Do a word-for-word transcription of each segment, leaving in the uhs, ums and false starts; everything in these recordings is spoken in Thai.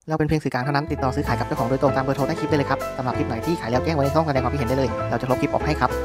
เราเป็นเพียงสื่อกลางเท่านั้นติดต่อซื้อขายกับเจ้าของโดยตรงตามเบอร์โทรใต้คลิปได้เลยครับสำหรับคลิปไหนที่ขายแล้วแจ้งไว้ในช่องแสดงความคิดเห็นได้เลยเราจะลบคลิปออกให้ครับ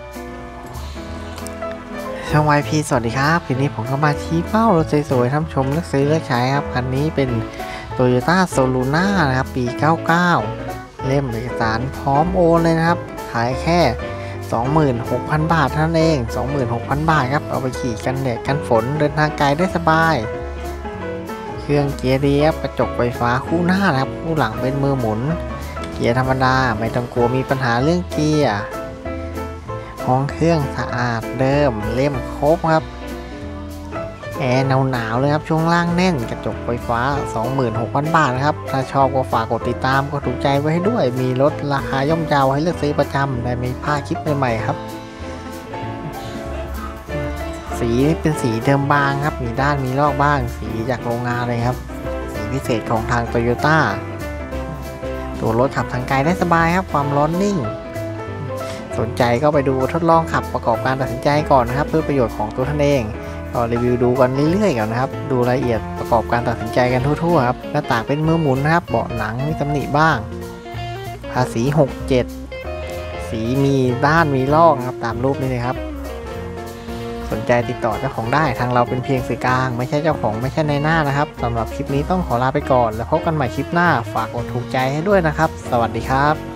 ช่อง วาย พี สวัสดีครับทีนี้ผมก็มาชี้เป้ารถสวยๆท่านชมเลือกซื้อเลือกใช้ครับคันนี้เป็น Toyota Soluna นะครับปีเก้าเก้าเล่มเอกสารพร้อมโอนเลยนะครับขายแค่ สองหมื่นหกพัน บาทเท่านั้นเอง สองหมื่นหกพัน บาทครับเอาไปขี่กันแดดกันฝนเดินทางไกลได้สบายเครื่องเกียร์ดีครับกระจกไฟฟ้าคู่หน้านะครับคู่หลังเป็นมือหมุนเกียร์ธรรมดาไม่ต้องกลัวมีปัญหาเรื่องเกียร์ห้องเครื่องสะอาดเดิมเล่มครบครับแอร์หนาวๆเลยครับช่วงล่างแน่นกระจกไฟฟ้า สองหมื่นหกพัน บาทนะครับถ้าชอบก็ฝากกดติดตามกดถูกใจไว้ให้ด้วยมีลดราคาย่อมเยาให้เลือกซื้อประจำได้มีผ้าคลิปใหม่ๆครับสีเป็นสีเดิมบางครับมีด้านมีลอกบ้างสีจากโรงงานเลยครับสีพิเศษของทาง Toyota ตัวรถขับทางไกลได้สบายครับความร้อนนิ่งสนใจก็ไปดูทดลองขับประกอบการตัดสินใจก่อนนะครับเพื่อประโยชน์ของตัวท่านเองก็รีวิวดูกันเรื่อยๆก่อนนะครับดูรายละเอียดประกอบการตัดสินใจกันทั่วๆครับหน้าต่างเป็นมือหมุนนะครับเบาะหนังมีตำหนิบ้างภาษีหกสิบเจ็ดสีมีด้านมีลอกครับตามรูปนี้เลยครับสนใจติดต่อเจ้าของได้ทางเราเป็นเพียงสื่อกลางไม่ใช่เจ้าของไม่ใช่ในหน้านะครับสำหรับคลิปนี้ต้องขอลาไปก่อนแล้วพบกันใหม่คลิปหน้าฝากกดถูกใจให้ด้วยนะครับสวัสดีครับ